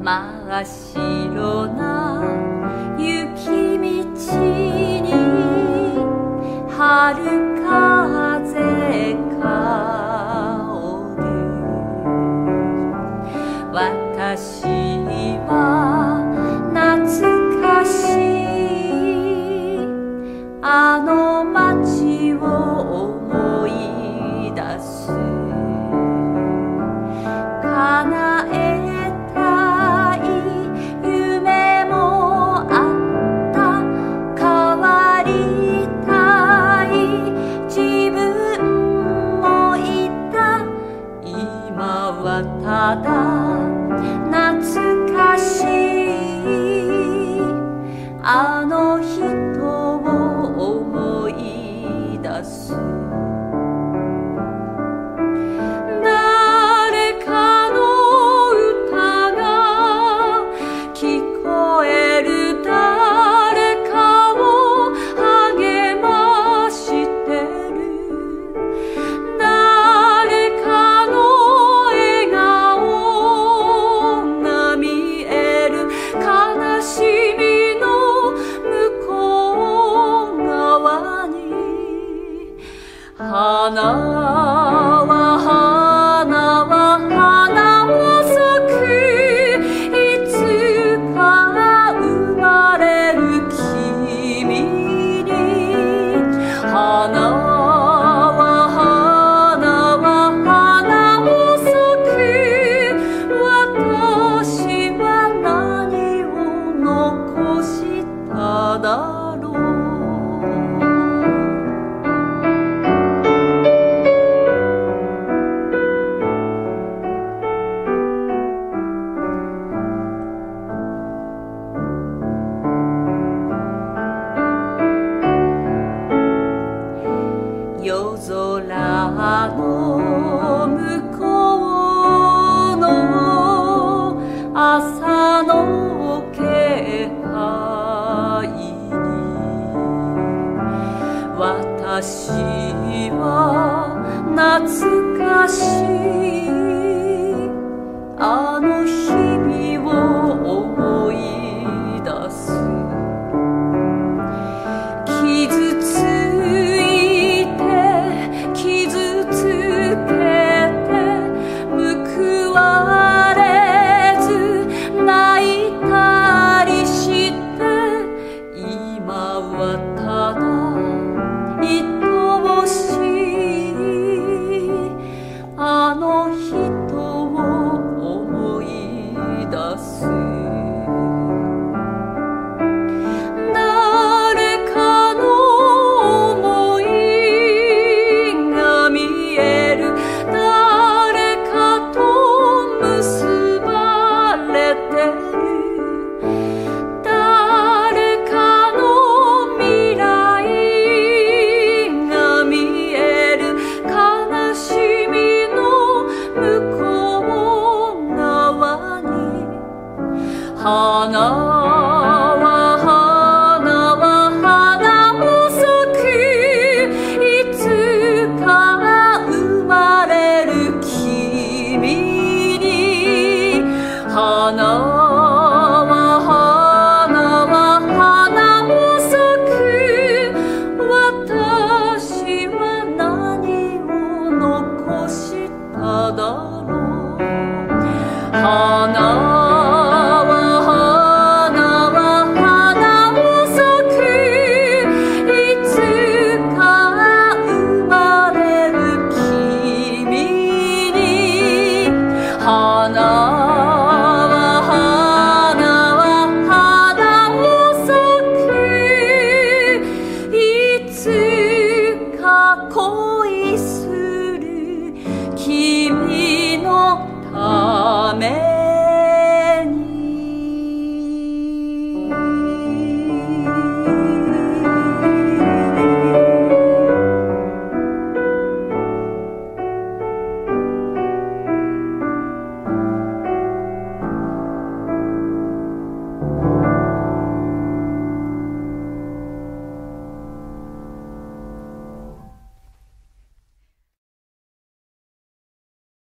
真っ白な雪道に春風香る。私は懐かしいあの街を思い出す。叶えたい夢もあった。変わりたい自分もいた。今はただ懐かしいあの人を思い出す。花は花は花は咲く。いつか生まれる君に。花は花は花は咲く。私は何を残しただろう。夜空の向こうの朝の気配に。私は懐かしいあの日々を思い出す。傷つあの人を思い出す。誰かの想いが見える。誰かと結ばれてる。誰かの未来が見える。悲しみ向こう側に花